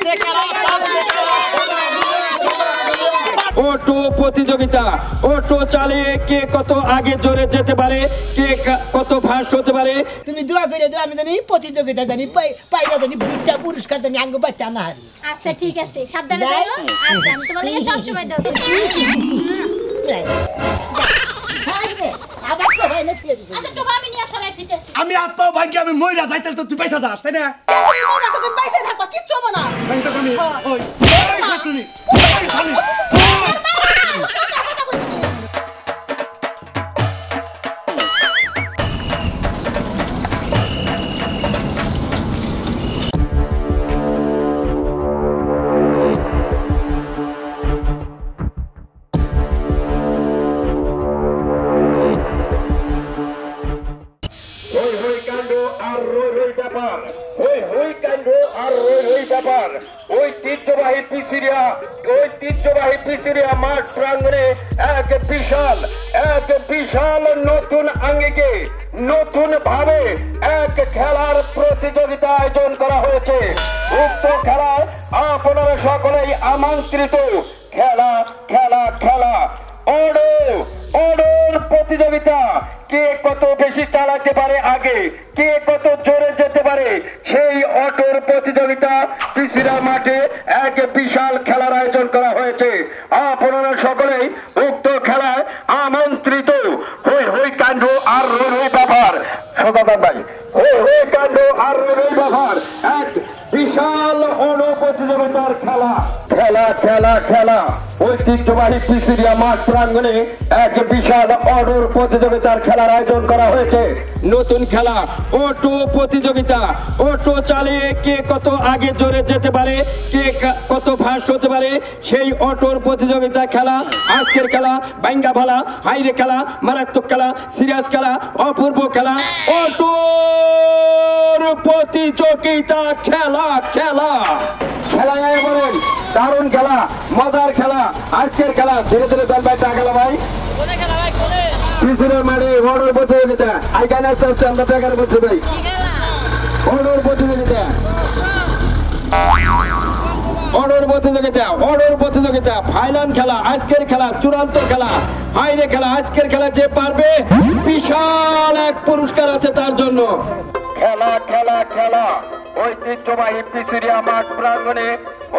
Auto প্রতিযোগিতা auto চালিয়ে কে কত আগে জোরে যেতে পারে কে কত ফাস্ট হতে পারে তুমি দোয়া করে দাও আমি জানি প্রতিযোগিতা জানি পাইরা জানি বুটটা পুরস্কার জানি আঙ্গ বাচ্চা না হারি আচ্ছা ঠিক আছে সাবধানে যাও আচ্ছা আমি তোমাকে সব সময় দাও আবার তো ভাই না ছেড়ে দিছে আচ্ছা তো আমি নিয়ে আসলে ঠিক আছে আমি আত্মা ভাগ্য আমি মইরা যাইতাল তো তুই পয়সা যাস তাই না তুমি পয়সা থাকবা কিচ্ছু হবে না পয়সা তো আমি ওই শাশুড়ি ওই শালি ঐতিহ্যবাহী পিছিরিয়া মাঠ প্রাঙ্গণে এক বিশাল নতুন আঙ্গিকে নতুন ভাবে এক খেলার প্রতিযোগিতা আয়োজন করা হয়েছে উক্ত খেলায় আপনারা সকলেই আমন্ত্রিত খেলা খেলা খেলা অডোর প্রতিযোগিতা কে কত বেশি চালাতে পারে আগে কে কত জোরে যেতে পারে সেই অটোর প্রতিযোগিতা পিছিরা মাঠে এক বিশাল খেলার আয়োজন করা হয়েছে আপনারা সকলেই উক্ত খেলায় আমন্ত্রিত হই হই কাণ্ড আর রই রই ব্যাপার সদাদান ভাই হই হই কাণ্ড আর রই রই ব্যাপার এক বিশাল অটো প্রতিযোগিতার খেলা খেলা খেলা খেলা ঐতিহ্যবাহী পিছিরিয়া মাঠ প্রাঙ্গণে এক বিশাল অটোর প্রতিযোগিতার খেলার আয়োজন করা হয়েছে নতুন খেলা অটো প্রতিযোগিতা অটো চালিয়ে কে কত আগে জোরে যেতে পারে কে কত ফাস্ট হতে পারে সেই অটোর প্রতিযোগিতা খেলা আজকের খেলা বাইঙ্গা ভালা হাইরে খেলা মারাত্মক খেলা সিরিয়াস খেলা অপূর্ব খেলা অটোর প্রতিযোগিতা খেলা খেলা খেলায় বলেন দারুণ খেলা মজার খেলা আজকের খেলা ধীরে ধীরে চল ভাই টাকা ভাই পিছনের মাঠে অটোর প্রতিযোগিতা আইকানে আস্তে আস্তে আমরা টাকার বলছি ভাই অটোর প্রতিযোগিতা অটোর প্রতিযোগিতা ফাইনাল খেলা আজকের খেলা চূড়ান্ত খেলা হাইরে খেলা আজকের খেলা যে পারবে বিশাল এক পুরস্কার আছে তার জন্য খেলা খেলা খেলা ঐতিহ্যবাহী পিছিরিয়া মাঠ প্রাঙ্গণে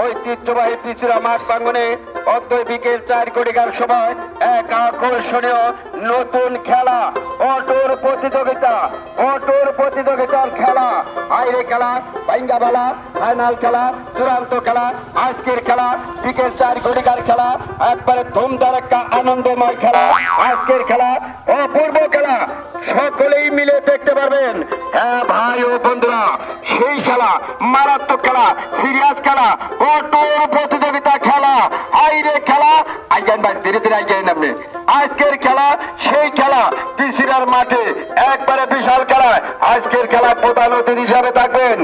অদ্বৈ বিকেল 4 ঘটিকার সময় এক আকর্ষণীয় নতুন খেলা অটোর প্রতিযোগিতার খেলা হাইরে খেলা বাইঙ্গা বেলা ফাইনাল খেলা চূড়ান্ত খেলা আজকের খেলা বিকেল 4 ঘটিকার খেলা একবারে ধুমধারাক্কা আনন্দময় খেলা আজকের খেলা অপূর্ব খেলা সকলেই মিলে দেখতে পারবেন হ্যাঁ ভাই ও বন্ধুরা সেই খেলা মারাত্মক খেলা সিরিয়াস খেলা অটোর প্রতিযোগিতা খেলা হাইরে খেলা আইগেন ভাই ধীরে ধীরে আইগেন আপনি আজকের খেলা সেই খেলা পিছিরার মাঠে একবারে বিশাল খেলা আজকের খেলায় প্রধান অতিথি হিসাবে থাকবেন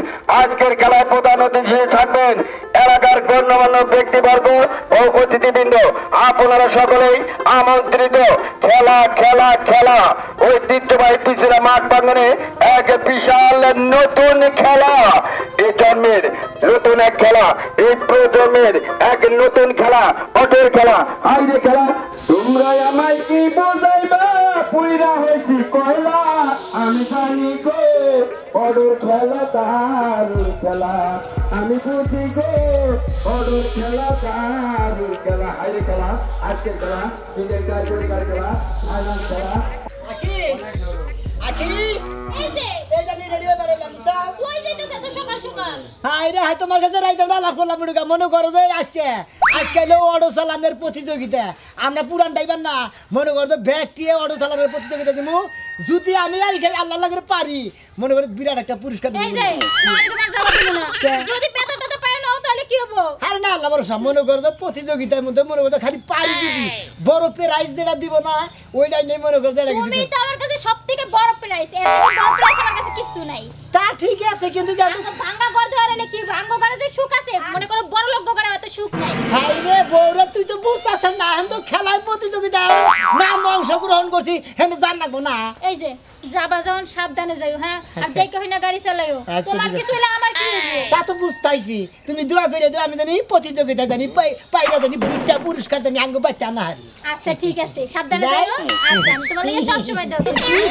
এলাকার গণ্যমান্য ব্যক্তিবর্গ ও অতিথিবৃন্দ আপনারা সকলেই আমন্ত্রিত খেলা খেলা খেলা ঐতিহ্যবাহী পিছিরা মাঠ প্রাঙ্গণে এক বিশাল নতুন খেলা এই জন্মের নতুন এক খেলা এই প্রজন্মের এক নতুন খেলা অটোর খেলা হাইরে খেলা তোমরা আমায় কি বোঝাইবা পুইরা হয়েছি কয়লা আমি জানি গো অটোর খেলা দারুণ খেলা আমি বুঝি গো অটোর খেলা দারুণ খেলা হাইরে খেলা আজকের খেলা বিকেল 4 ঘটিকার খেলা ফাইনাল খেলা তোমার কাছে লাভ করলাম মনে করো যে আজকে অটো চালানোর প্রতিযোগিতা আমরা পুরান ড্রাইভার না মনে করো যে ব্যাগটি অটো চালানোর প্রতিযোগিতা দিব যদি আমি আর আল্লাহ লাগে পারি মনে করো বিরাট একটা পুরস্কার যদি পেটা পায় না তাহলে কি হবো আরে না আল্লাহ ভরসা মনে করো যে প্রতিযোগিতার মধ্যে মনে করো খালি পারি যদি বড় প্রাইজ যেটা দিব না ওইটাই নেই মনে করো যেটা কিছু তুমি তো আমার কাছে সবথেকে বড় প্রাইস এর থেকে বড় প্রাইস আমার কাছে কিছু নাই তা ঠিক আছে কিন্তু ভাঙ্গা ঘর ধরে কি ভাঙ্গা ঘরে যে সুখ আছে মনে করো বড় লোক ঘরে অত সুখ নাই হাই রে বউরা তুই তো বুঝতাছ না এখন তো খেলায় প্রতিযোগিতা নাম অংশগ্রহণ করছি হেনে জান লাগবো না এই যে যাবা যখন সাবধানে যাইও হ্যাঁ আর দেখো না গাড়ি চালাইও আচ্ছা, তোমার ঠিক আছে। কিছু হলে আমার কি হবে তা তো বুঝতাইছি তুমি দোয়া করে দাও আমি জানি প্রতিযোগিতা জানি পাইরা জানি বুটটা পুরস্কার জানি আঙ্গ বাচ্চা না হারি আচ্ছা ঠিক আছে সাবধানে যাই? যাইও আচ্ছা আমি তোমার লাগে সব সময় দাও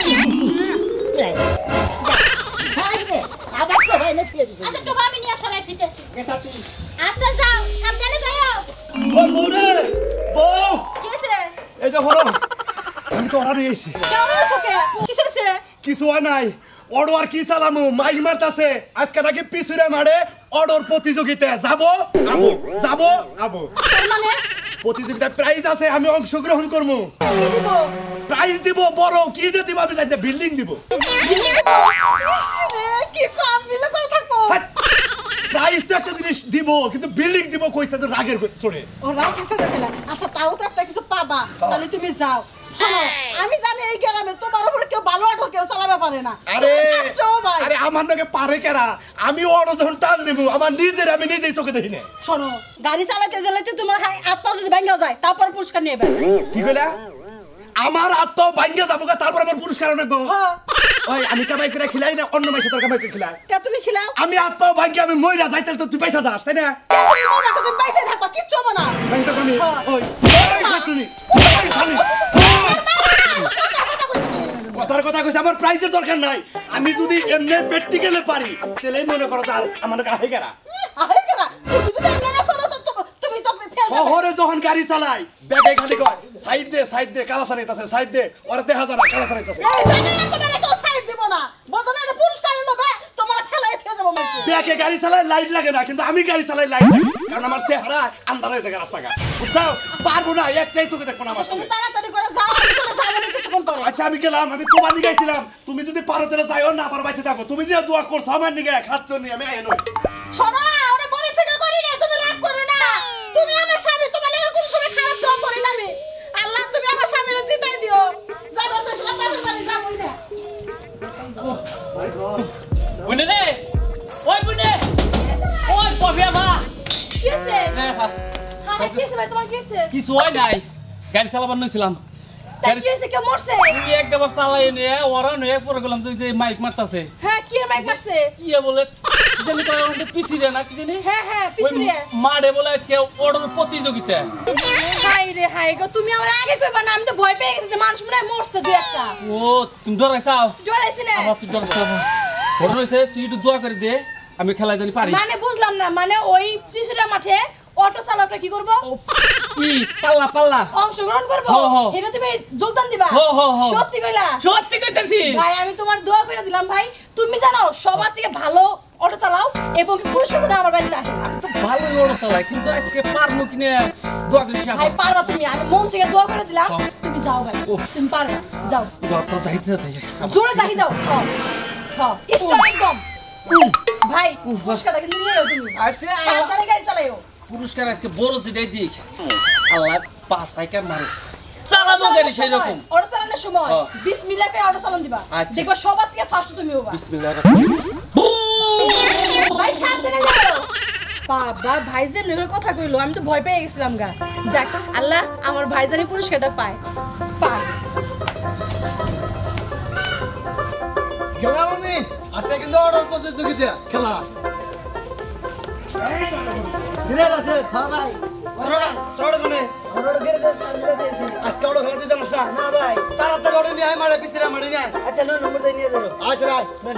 আবার তো হয় না ছেড়ে দিছি আচ্ছা তো আমি নিয়ে আসলে দিতেছি আচ্ছা যাও সাবধানে যাইও ও বউরে বউ কি হইছে এই যে হলো আমি তো ওরা নিয়েছি কেমন আছো কে কি হইছে কিছু হয় নাই অর্ডার কি চালামু মাইক মারতাছে আজকে নাকি পিছুরে মারে অর্ডার প্রতিযোগিতা যাবো আবো যাবো আবো তার মানে প্রতিযোগিতায় প্রাইজ আছে আমি অংশগ্রহণ করবো কি দিব প্রাইজ দিব বড় কি যে দিব আমি জানি না বিল্ডিং দিব ইস রে কি কম বিলে করে থাকবো প্রাইজ তো একটা জিনিস দিব কিন্তু বিল্ডিং দিব কইতে তো রাগের চড়ে ও রাখ কিছু না আচ্ছা তাও তো একটা কিছু পাবা তাহলে তুমি যাও শোনো আমি জানি এই গ্রামে তোমার উপর কেউ ভালো অটো কেউ চালাবে পারে না আরে কষ্টও ভাই আরে আমার নাকি পারে কেরা আমি অটো যখন টান দেব আমার নিজের আমি নিজেই চোখে দেখি না শোনো গাড়ি চালাতে চালাতে তোমার হাত পা যদি ভেঙে যায় তারপর পুরস্কার নেবে কি কইলা আমার আত্ম ভাঙ্গে যাবো তারপর আমার পুরস্কার নেব হ্যাঁ ওই আমি কামাই করে খিলাই না অন্য মাইসে তোর কামাই করে খিলাই কে তুমি খিলাও আমি আত্ম ভাঙ্গে আমি মইরা যাই তাহলে তো তুই পয়সা যাস তাই না কে তুমি মনে রাখো তুমি পয়সা থাকবা কিচ্ছু হবে না পয়সা তো আমি হ্যাঁ। ওই শাশুড়ি ওই শালি কথার কথা কইছে আমার প্রাইজের দরকার নাই আমি যদি এমনি প্র্যাকটিক্যালে পারি তাহলে মনে করো তার আমার আহে কেরা আরে কেনা তুমি যদি এমনি না চালাও তো তুমি তো ফেল যাবে শহরে যখন গাড়ি চালাই ব্যাগে খালি কয় সাইড দে কালা চালাইতাছে সাইড দে ওরা দেখা যায় না কালা চালাইতাছে এই জায়গায় তোমার কেউ সাইড দিব না বুঝো না এটা পুরস্কার নেবে তোমার ফেলাই থেকে যাবো মানে ব্যাগে গাড়ি চালাই লাইট লাগে না কিন্তু আমি গাড়ি চালাই লাইট লাগে কারণ আমার চেহারা আন্ধার হয়ে যায় রাস্তাঘাট বুঝছো পারবো না একটাই চোখে দেখবো না আমার তুমি সামনে তাড়াতাড়ি করে যাও আমি তো যাবো না কিছুক্ষণ পরে আচ্ছা আমি গেলাম আমি কোরবানি গাইছিলাম তুমি যদি পারো তাহলে যাইও না পারো বাইতে থাকো তুমি যে দোয়া করছো আমার নিগে খাচ্ছ নি আমি আইনো শোনো ওরে মনে থেকে করি না তুমি রাগ করো না তুমি আমার স্বামী তোমার লাগা কোন সময় খারাপ দোয়া করি না আমি আল্লাহ তুমি আমার স্বামীরে জিতাই দিও যাবো তো সব পাবে পারে যাবো না বুনে রে ওই বুনে ওই পফিয়া মা কি হইছে হ্যাঁ হ্যাঁ হ্যাঁ কি হইছে ভাই তোমার কি হইছে কিছু হয় নাই গাড়ি চালাবার নইছিলাম তাই কি হইছে কে মরছে তুই একবার চালাই নিয়ে ওরা নিয়ে পরে গেলাম তুই যে মাইক মারতাছে হ্যাঁ কি মাইক মারছে ইয়ে বলে জানি কয় ওখানে পিছিয়ে না কি জানি হ্যাঁ হ্যাঁ পিছুরে মারে বলে আজকে অর্ডার প্রতিযোগিতা হাই গো তুমি আমার আগে কইবা না আমি তো ভয় পেয়ে গেছি যে মানুষ মনে হয় মরছে দুই একটা ও তুমি ডরাইছাও জড়াইছি না আবার তুই ডরাইছাও বড় হইছে তুই একটু দোয়া করে দে আমি খেলা জানি পারি মানে বুঝলাম না মানে ওই পিছুরে মাঠে অটো চালকরা কি করব কি পাল্লা পাল্লা অংশগ্রহণ করব হো, হো। এটা তুমি যোগদান দিবা হো, হো, হো। সত্যি কইলা সত্যি কইতাছি ভাই আমি তোমার দোয়া করে দিলাম ভাই তুমি জানো সবার থেকে ভালো অটো চালাও এবং পুরস্কারটা আমার বাড়িতে আসে তো ভালো অর্ডার চালাই কিন্তু আজকে পারমু কিনা দোয়া করিস ভাই পারবা তুমি আমি মন থেকে দোয়া করে দিলাম হ্যাঁ। তুমি যাও ভাই উফ। তুমি পারবা যাও দোয়া তো যাইতে তাই জোরে চাহি দাও হ্যাঁ হ্যাঁ স্টার একদম ভাই পুরস্কারটা কিন্তু নিয়ে যাও তুমি আচ্ছা, সাবধানে গাড়ি চালাইও পুরস্কার আজকে বড় যেটাই দিক আল্লাহ পাঁচ আইকার মারে চালাবো গাড়ি সেই রকম অটো চালানোর সময় হ্যাঁ। বিসমিল্লাহ করে অটো চালান দিবা আচ্ছা। দেখবা সবার থেকে ফার্স্ট তুমি হবা বিসমিল্লাহ ভাই সাবধানে যাও বাবা ভাই যে এমনি করে কথা কইলো আমি তো ভয় পেয়ে গেছিলাম গা যাক আল্লাহ আমার ভাই জানি পুরস্কারটা পায় পায় গেলাম আমি আজকে কিন্তু অর্ডার প্রতিযোগিতা খেলা দিনের আছে হ্যাঁ ভাই অর্ডার কোনে আজকে অর্ডার খেলা দিতে না না ভাই তাড়াতাড়ি অর্ডার নিয়ে আয় মারে পিছরা মারে নিয়ে আচ্ছা নয় নম্বর দিয়ে নিয়ে ধরো আচ্ছা রাই নেন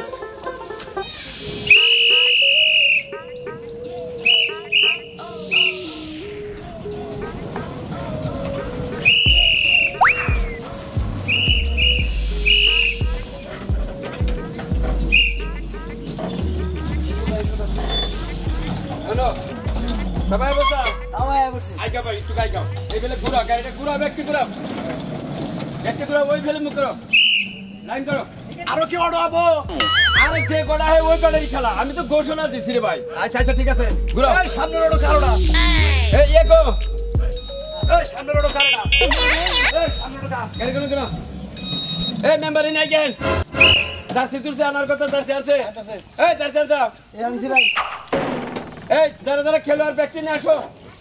হ্যালো সবাই বসা আমায় বলছি আইগা ভাই একটু গাইগাও এই বেলে ঘুরা গাড়িটা ঘুরাও একটু ঘুরাও ওই ফেলে মুখ করো লাইন করো ঠিক আরো কি অর্ডার হবো? আরে যে কটা হয় ওই কটারই খেলা, আমি তো ঘোষণা দিছি রে ভাই। আচ্ছা আচ্ছা ঠিক আছে। ঘুরাও। এই সামনের অর্ডার কারোটা। এই একো এই সামনের অর্ডার কারোটা। এই সামনের অর্ডার। কেন কেন এই মেম্বারই নাই কেন? জার্সি তুলছে আনার কথা, জার্সি আছে? এই জার্সি আনছো? এই আনছি ভাই। এই যারা যারা খেলোয়াড় ব্যক্তি নিয়ে আসো।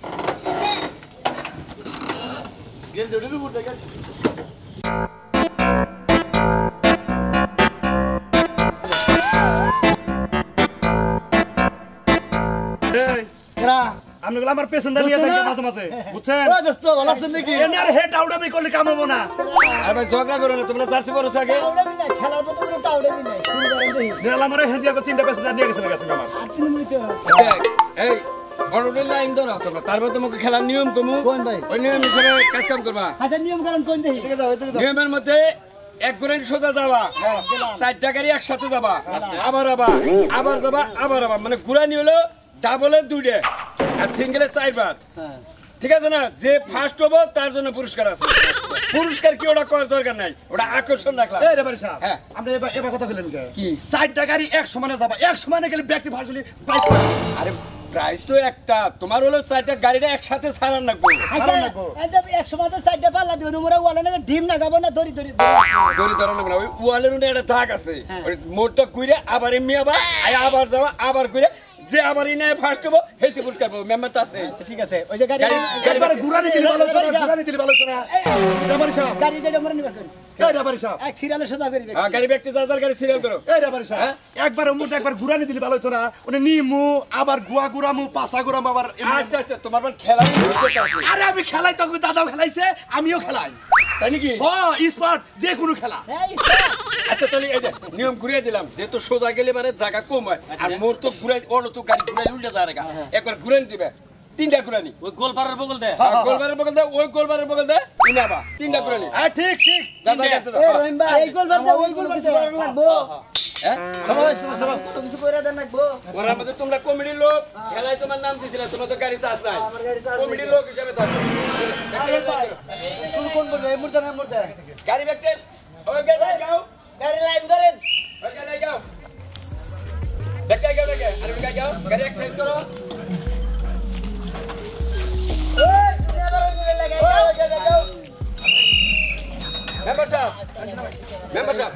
এই এরা আমগুলো আমার পেছন দাঁড়িয়ে থাকে মাঝে মাঝে বুঝছেন? ও দোস্ত ভালো আছেন নাকি? এনে আর হেড আউটামি করলে কাম হবো না। আর ভাই ঝগড়া করো না, তোমরা জার্সি পরো আগে। টাউডামি নাই, খেলার মতো কোনো টাউডামি নাই। শুরু করেন দেখি। নিরালা আমার হেন্দিয়া করে 3টা পেছন নিয়ে গেছেন তুমি আমার। আর তিন মিনিট আচ্ছা এই অর্ডারের লাইন ধরো তোমরা, তারপর তোমাকে খেলার নিয়ম কমু। কোন ভাই? ওই নিয়ম হিসেবে কাজ কাম করবা। আচ্ছা নিয়ম কারণ কোন দেখি? নিয়মের মধ্যে এক ঘুরে সোজা যাবা, 4টা গাড়ি একসাথে যাবা, আবার আবার যাবা, আবার মানে ঘুরানি হলো ডাবলের 2টা আর সিঙ্গেলের 4বার। ঠিক আছে না? যে ফার্স্ট হবো তার জন্য পুরস্কার আছে। পুরস্কার কি ওটা করার দরকার নাই, ওটা আকর্ষণ রাখলাম। এই রেবারি সাহেব হ্যাঁ। আমরা এবার কথা বলেন কে? কি? 4টা গাড়ি এক সমানে যাবা, এক সমানে গেলে ব্যক্তি ভার্চুয়ালি প্রাইস পাবে। আরে প্রাইস তো একটা, তোমার হলো 4টা গাড়িটা একসাথে ছাড়ান রাখবো। আচ্ছা এই যে 100 মাত্র 4টা পাল্লা দিবেন মোরা ওয়ালে না ডিম না গাবো না দড়ি দড়ি দড়ি ধরানো না, ওই ওয়ালের মধ্যে একটা দাগ আছে, ওই মোড়টা ঘুরে আবার এমনি আবার যাওয়া, আবার ঘুরে যে আবার ইনে ফার্স্ট হবো হেলতে পুরস্কার পাবো। মেম্বার তো আছে। ঠিক আছে ওই যে গাড়ি একবারে ঘুরানি দিলে ভালো করে, ঘুরানি দিলে ভালো করে। রেবারি সাহেব, গাড়ি যেটা মোরা নিবার করি এই রেবারি সাহেব, এক সিরিয়ালে সোজা করি গাড়ি ব্যক্তি যার গাড়ি সিরিয়াল করো। এই রেবারি সাহেব, একবার মুটা একবার ঘুরানি দিলে ভালো হতো না? ওনে নিমু আবার গুয়া গুরামু পাসা গুরামু আবার আচ্ছা আচ্ছা, তোমার খেলা আছে। আরে আমি খেলাই তো দাদাও খেলাইছে, আমিও খেলাই। তাই নাকি? ও স্পট যে কোনো খেলা। আচ্ছা তাহলে এই যে নিয়ম ঘুরিয়ে দিলাম, যেহেতু সোজা গেলে মানে জায়গা কম হয়, আর মোর তো ঘুরাই ওর তো গাড়ি ঘুরাই উল্টে যায় রেখা, একবার ঘুরানি দিবে 3টা ঘুরানি। ওই গোলপাড়ার বগল দে। গোলবারের বগল দেয়, ওই গোলবারের বগল দেয়, ইনাবা 3টা ঘুরানি। ঠিক ঠিক। এই রহিম ভাই এই গোল বাদ ওই গোল কিছু করার লাগবো কত কিছু কইরা দেন লাগবো। ওর মধ্যে তোমরা কমিটির লোক, খেলায় তোমার নাম দিছিলা, তোমার তো গাড়ি চাষ নাই, আমার গাড়ি চাষ কমিটির লোক হিসেবে থাকো। শুরু কোন বলবে? এই মুহূর্তে না মুহূর্তে গাড়ি ব্যক্তি ওই গাড়ি যাও, গাড়ি লাইন ধরেন। ওই গাড়ি যাও, দেখে যাও, দেখে আর ওই গাড়ি যাও, গাড়ি এক্সারসাইজ করো। মেম্বার সাহেব, মেম্বার সাহেব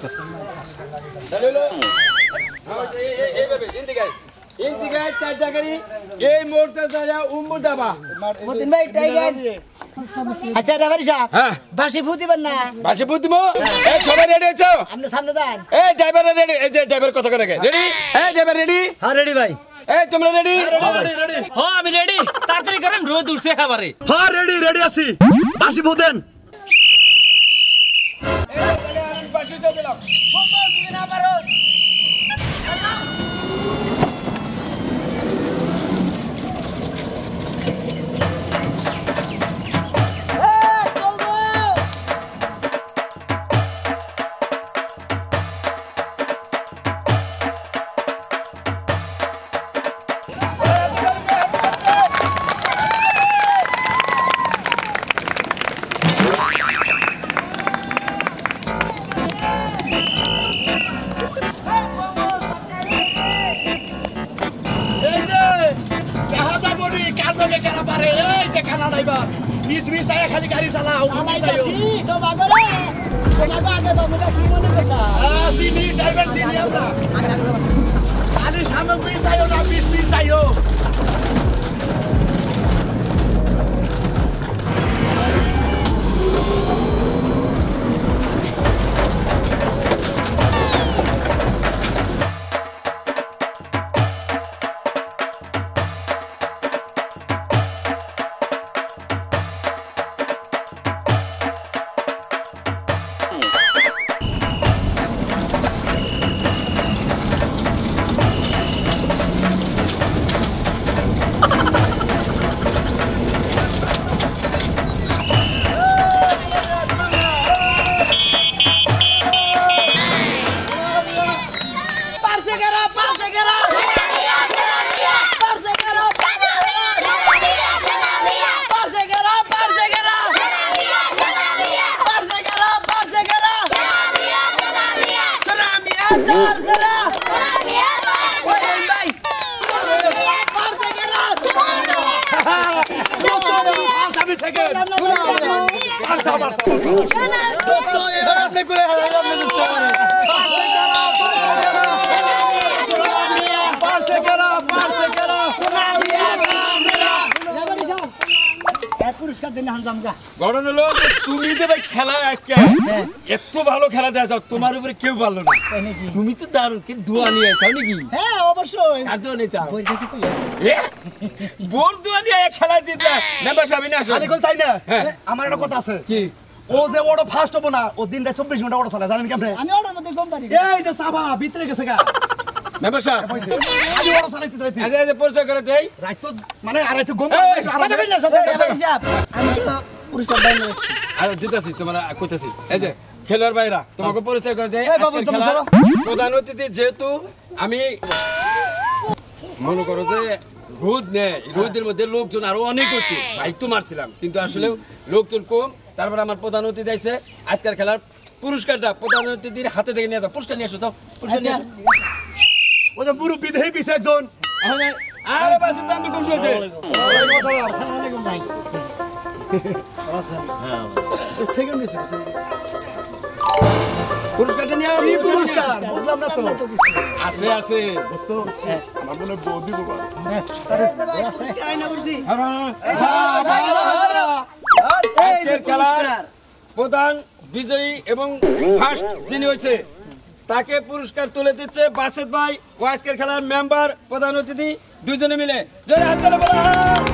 চলো এইভাবে ইন্দিগায় 4টা গাড়ি এই মোড়টা যাও উম্মুর দাবা। মতিন ভাই টাইগার আচ্ছা রেবারি সাহেব হ্যাঁ বাসি ফুট দিবেন না বাসে বুদ্ধিম এই সবাই রেডি আছো? আপনি সামনে যান এই ড্রাইভার রেডি, এই যে ড্রাইভার কথা করে রেডি, এই ড্রাইভার রেডি, হ্যাঁ রেডি ভাই। এই তোমরা রেডি? হ আমি রেডি, তাড়াতাড়ি করেন, রোদ উঠছে খাবারে। হ্যাঁ রেডি রেডি আছি। বাসি ভূতেন তাহলে আমি বাসে দিলাম। এই যে জাহাজা বডি কাজকে কেনা পারে, এই যে কানা ড্রাইভার মিস মিস আয়া খালি গাড়ি চালাও। আলাইতাছি তো বাগরে তোমাকে আগে তো মোটা কি মনে করতা সিনি ড্রাইভার সিনি আমরা খালি সামগ্রী চাইও না, মিস মিস চাইও। সেকেন্ড পারছা পারছা দোস্ত এবার আপনি করে হারাইলাম না দোস্ত আমারে পারছে কেরা পুরস্কার দিন হানজাম গা ঘটনা হলো যে তুমি যে ভাই খেলা আজকে এত ভালো খেলা দেওয়া যাও তোমার উপরে কেউ পারলো না তুমি তো দারুণ কিন্তু দোয়া নিয়ে চাও নাকি হ্যাঁ অবশ্যই আর দোয়া নিয়ে চাও বই কাছে কই আছে বোর দোয়া নিয়ে খেলা জিতবে মেম্বার সাহেব না আসো খালি কল তাই না হ্যাঁ। আমার একটা কথা আছে কি ও যে ওড়ো ফার্স্ট হবো না ও দিনটা 24 ঘন্টা ওড়ো চালায় জানেন কি আপনি আমি ওটার মধ্যে গম পারি এই যে সাবা ভিতরে গেছে গা মেম্বার সাহেব আমি ওড়ো চালাইতে চালাইতে আজ আজ পরিচয় করে দেই রাত তো মানে আড়াই তো গম এই, কথা কই না সব আমি তো পুরস্কার দাইন রাখছি আর দিতেছি তোমরা কইতেছি এই যে খেলোয়াড় ভাইরা তোমাকে পরিচয় করে দেই এই বাবু, আজকের তুমি খেলার সরো। প্রধান অতিথি যেহেতু আমি মনে করো যে রোদ নেই রোদের মধ্যে লোকজন আরো অনেক হতো বাইক তো মারছিলাম কিন্তু আসলে লোকজন কম তারপর আমার প্রধান অতিথি আছে আজকের খেলার পুরস্কারটা প্রধান অতিথির হাতে থেকে নিয়ে যাও পুরস্কার নিয়ে আসো যাও পুরস্কার নিয়ে আসো ও যে মুরব্বি দেই পিছে একজন আরে বাসু তো আমি খুশি হয়েছে আসসালামু আলাইকুম ভাই সেকেন্ড মিশন পুরস্কারটা নিয়ে আও। কি পুরস্কার বুঝলাম না তো আছে আছে দোস্ত আমার মনে বউ দিব বা পুরস্কার আইনা করছি আজকের খেলার প্রধান বিজয়ী এবং ফার্স্ট যিনি হয়েছে তাকে পুরস্কার তুলে দিচ্ছে বাসেদ ভাই ও আজকের খেলার মেম্বার প্রধান অতিথি দুইজনে মিলে জয় হাত তালি বলো।